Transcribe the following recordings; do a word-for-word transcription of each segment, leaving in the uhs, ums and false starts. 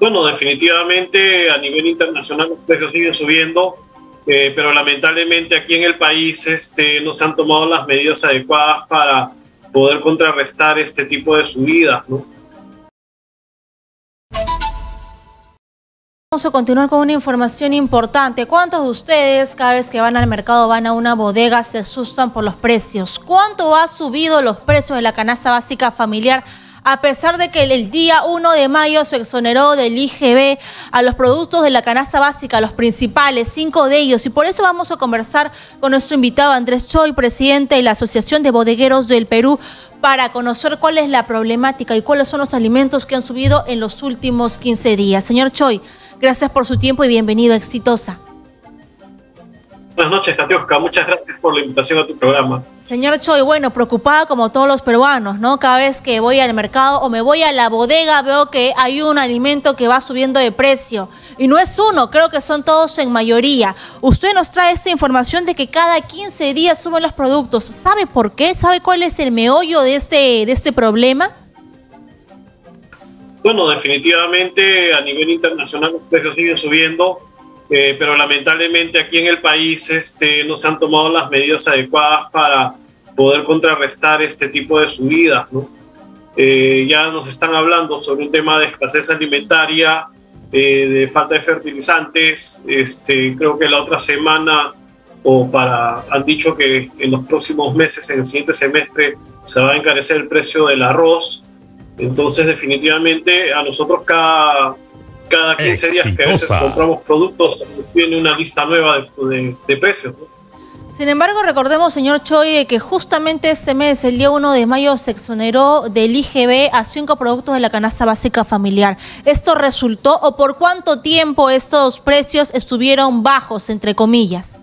Bueno, definitivamente a nivel internacional los precios siguen subiendo, eh, pero lamentablemente aquí en el país este, no se han tomado las medidas adecuadas para poder contrarrestar este tipo de subidas, ¿no? Vamos a continuar con una información importante. ¿Cuántos de ustedes cada vez que van al mercado, van a una bodega, se asustan por los precios? ¿Cuánto ha subido los precios de la canasta básica familiar? A pesar de que el día uno de mayo se exoneró del I G B a los productos de la canasta básica, los principales, cinco de ellos. Y por eso vamos a conversar con nuestro invitado Andrés Choi, presidente de la Asociación de Bodegueros del Perú, para conocer cuál es la problemática y cuáles son los alimentos que han subido en los últimos quince días. Señor Choi, gracias por su tiempo y bienvenido a Exitosa. Buenas noches, Katiuska. Muchas gracias por la invitación a tu programa. Señor Choi, bueno, preocupada como todos los peruanos, ¿no? Cada vez que voy al mercado o me voy a la bodega veo que hay un alimento que va subiendo de precio. Y no es uno, creo que son todos en mayoría. Usted nos trae esta información de que cada quince días suben los productos. ¿Sabe por qué? ¿Sabe cuál es el meollo de este, de este problema? Bueno, definitivamente a nivel internacional los precios siguen subiendo, eh, pero lamentablemente aquí en el país este, no se han tomado las medidas adecuadas para poder contrarrestar este tipo de subidas, ¿no? Eh, ya nos están hablando sobre un tema de escasez alimentaria, eh, de falta de fertilizantes. Este, creo que la otra semana o para han dicho que en los próximos meses, en el siguiente semestre, se va a encarecer el precio del arroz. Entonces, definitivamente, a nosotros cada, cada quince días que a veces compramos productos, tiene una lista nueva de, de, de precios, ¿no? Sin embargo, recordemos, señor Choi, que justamente este mes, el día uno de mayo, se exoneró del I G B a cinco productos de la canasta básica familiar. ¿Esto resultó o por cuánto tiempo estos precios estuvieron bajos, entre comillas?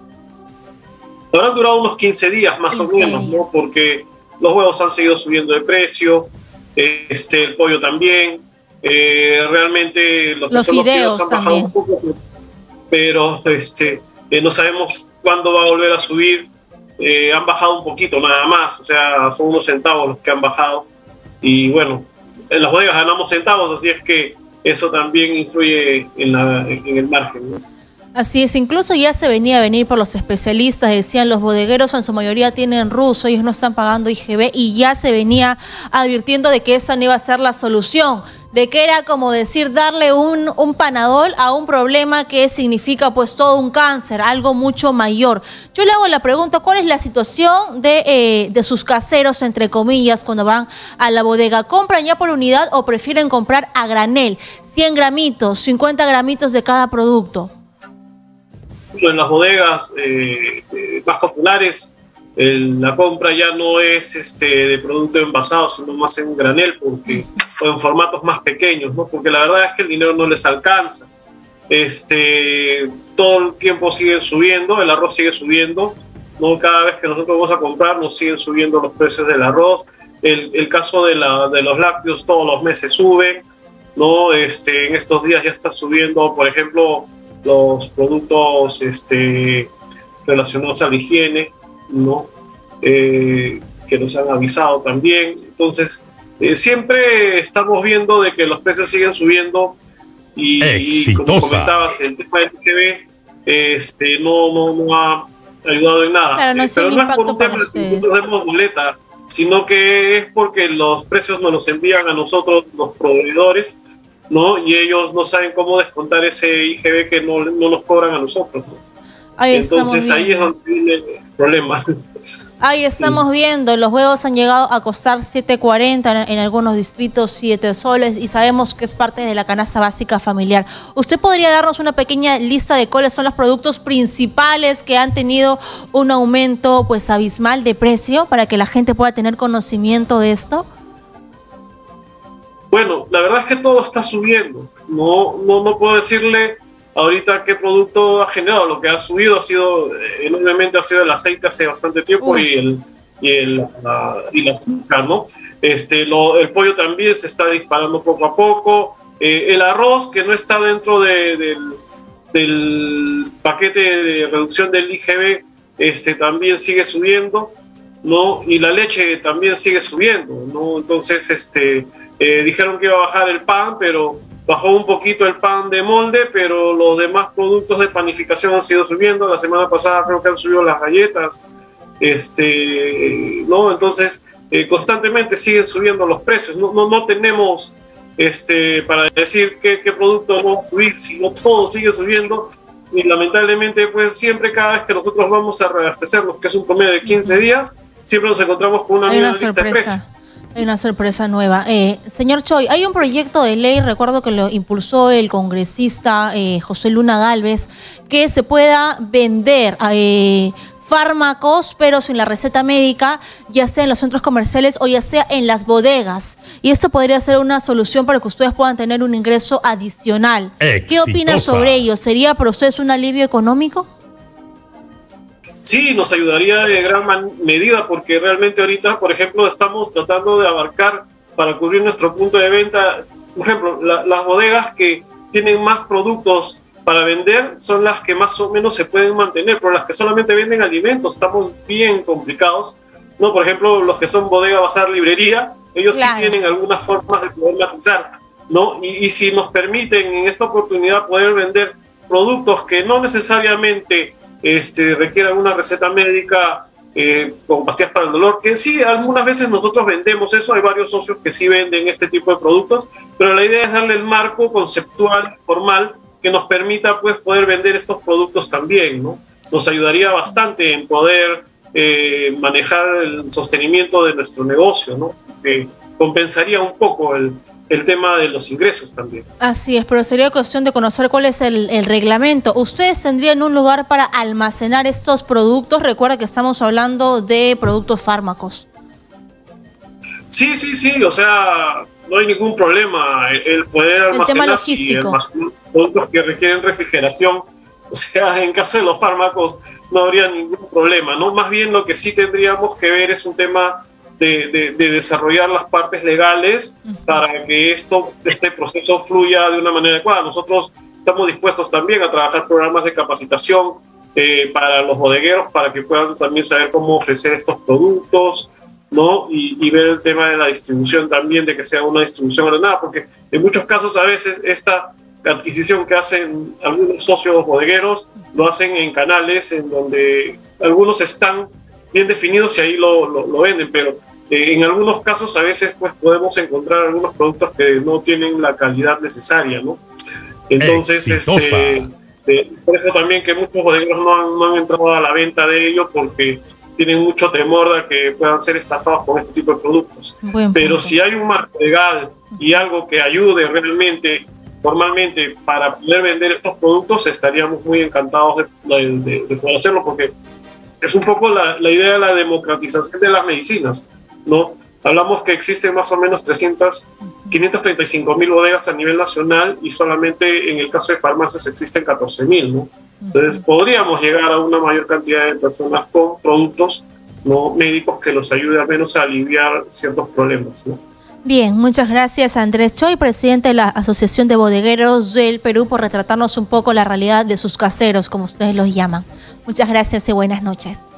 Habrán durado unos quince días más o menos, ¿no? Porque los huevos han seguido subiendo de precio, este, el pollo también, eh, realmente lo que los son fideos los fideos han bajado también. un poco, pero este, eh, no sabemos cuándo va a volver a subir. Eh, han bajado un poquito nada más, o sea, son unos centavos los que han bajado, y bueno, en las bodegas ganamos centavos, así es que eso también influye en, la, en el margen, ¿no? Así es, incluso ya se venía a venir por los especialistas, decían los bodegueros en su mayoría tienen ruso, ellos no están pagando I G B, y ya se venía advirtiendo de que esa no iba a ser la solución, de que era como decir darle un, un panadol a un problema que significa pues todo un cáncer, algo mucho mayor. Yo le hago la pregunta, ¿cuál es la situación de, eh, de sus caseros, entre comillas, cuando van a la bodega? ¿Compran ya por unidad o prefieren comprar a granel? cien gramitos, cincuenta gramitos de cada producto. En las bodegas eh, eh, más populares, el, la compra ya no es este, de producto envasado, sino más en granel, porque, o en formatos más pequeños, ¿no? Porque la verdad es que el dinero no les alcanza. Este, todo el tiempo siguen subiendo, el arroz sigue subiendo, ¿no? Cada vez que nosotros vamos a comprar nos siguen subiendo los precios del arroz. El, el caso de, la, de los lácteos todos los meses sube, ¿no? Este, en estos días ya está subiendo, por ejemplo, los productos este, relacionados a la higiene, ¿no? Eh, que nos han avisado también. Entonces, eh, siempre estamos viendo de que los precios siguen subiendo y, y como comentabas, el tema del I G B este, no, no, no ha ayudado en nada. Claro, no es Pero un no es por un impacto tema de que nosotros demos boleta, sino que es porque los precios nos los envían a nosotros los proveedores, ¿no? Y ellos no saben cómo descontar ese I G B que no, no nos cobran a nosotros, ¿no? Ahí Entonces ahí es donde viene el problema. Ahí estamos sí. viendo, los huevos han llegado a costar siete cuarenta, en, en algunos distritos siete soles, y sabemos que es parte de la canasta básica familiar. ¿Usted podría darnos una pequeña lista de cuáles son los productos principales que han tenido un aumento pues abismal de precio para que la gente pueda tener conocimiento de esto? Bueno, la verdad es que todo está subiendo. No, no, no puedo decirle ahorita qué producto ha generado. Lo que ha subido ha sido, eh, enormemente ha sido el aceite hace bastante tiempo Uf. y el y el la, y la azúcar, ¿no? Este, lo, el pollo también se está disparando poco a poco. Eh, el arroz, que no está dentro de, del, del paquete de reducción del I G B, este, también sigue subiendo, ¿no? Y la leche también sigue subiendo, ¿no? Entonces, este... Eh, dijeron que iba a bajar el pan, pero bajó un poquito el pan de molde, pero los demás productos de panificación han sido subiendo. La semana pasada creo que han subido las galletas, este, ¿no? Entonces, eh, constantemente siguen subiendo los precios. No, no, no tenemos este, para decir qué, qué producto no subir, sino todo sigue subiendo. Y lamentablemente, pues siempre cada vez que nosotros vamos a reabastecernos, que es un promedio de quince días, siempre nos encontramos con una Hay nueva una lista de precios. sorpresa. Hay una sorpresa nueva. Eh, señor Choi, hay un proyecto de ley, recuerdo que lo impulsó el congresista eh, José Luna Gálvez, que se pueda vender eh, fármacos, pero sin la receta médica, ya sea en los centros comerciales o ya sea en las bodegas. Y esto podría ser una solución para que ustedes puedan tener un ingreso adicional. Exitosa. ¿Qué opinan sobre ello? ¿Sería para ustedes un alivio económico? Sí, nos ayudaría de gran medida porque realmente ahorita, por ejemplo, estamos tratando de abarcar para cubrir nuestro punto de venta. Por ejemplo, la, las bodegas que tienen más productos para vender son las que más o menos se pueden mantener, pero las que solamente venden alimentos estamos bien complicados, ¿no? Por ejemplo, los que son bodega, bazar, librería, ellos claro. sí tienen algunas formas de poder matizar, ¿no? Y, y si nos permiten en esta oportunidad poder vender productos que no necesariamente Este, requieran una receta médica eh, con pastillas para el dolor, que sí, algunas veces nosotros vendemos eso, hay varios socios que sí venden este tipo de productos, pero la idea es darle el marco conceptual, formal, que nos permita pues poder vender estos productos también, ¿no? Nos ayudaría bastante en poder eh, manejar el sostenimiento de nuestro negocio, ¿no? Que compensaría un poco el el tema de los ingresos también. Así es, pero sería cuestión de conocer cuál es el, el reglamento. ¿Ustedes tendrían un lugar para almacenar estos productos? Recuerda que estamos hablando de productos fármacos. Sí, sí, sí, o sea, no hay ningún problema el, el poder almacenar, el tema logístico. almacenar productos que requieren refrigeración. O sea, en caso de los fármacos no habría ningún problema, ¿no? Más bien lo que sí tendríamos que ver es un tema De, de, de desarrollar las partes legales para que esto, este proceso fluya de una manera adecuada. Nosotros estamos dispuestos también a trabajar programas de capacitación eh, para los bodegueros para que puedan también saber cómo ofrecer estos productos, ¿no? Y, y ver el tema de la distribución también, de que sea una distribución ordenada, porque en muchos casos a veces esta adquisición que hacen algunos socios bodegueros lo hacen en canales en donde algunos están bien definidos y ahí lo, lo, lo venden, pero eh, en algunos casos a veces pues podemos encontrar algunos productos que no tienen la calidad necesaria, ¿no? Entonces, este, eh, por eso también que muchos bodegueros no han, no han entrado a la venta de ellos porque tienen mucho temor de que puedan ser estafados con este tipo de productos. Buen pero punto. Si hay un marco legal y algo que ayude realmente formalmente para poder vender estos productos, estaríamos muy encantados de, de, de poder hacerlo, porque es un poco la, la idea de la democratización de las medicinas, ¿no? Hablamos que existen más o menos trescientas, quinientas treinta y cinco mil bodegas a nivel nacional y solamente en el caso de farmacias existen catorce mil, ¿no? Entonces podríamos llegar a una mayor cantidad de personas con productos, ¿no?, médicos que los ayude al menos a aliviar ciertos problemas, ¿no? Bien, muchas gracias Andrés Choi, presidente de la Asociación de Bodegueros del Perú, por retratarnos un poco la realidad de sus caseros, como ustedes los llaman. Muchas gracias y buenas noches.